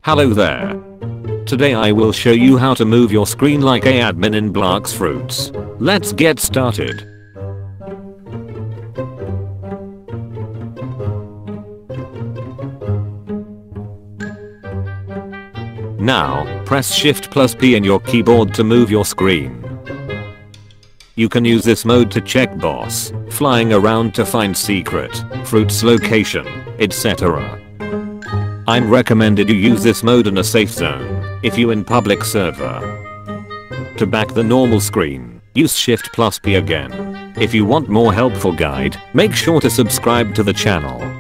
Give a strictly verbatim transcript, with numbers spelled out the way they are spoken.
Hello there. Today I will show you how to move your screen like a admin in Blox Fruits. Let's get started. Now, press Shift plus P in your keyboard to move your screen. You can use this mode to check boss, flying around to find secret, fruits location, et cetera. I'm recommended you use this mode in a safe zone, if you in public server. To back the normal screen, use Shift plus P again. If you want more helpful guide, make sure to subscribe to the channel.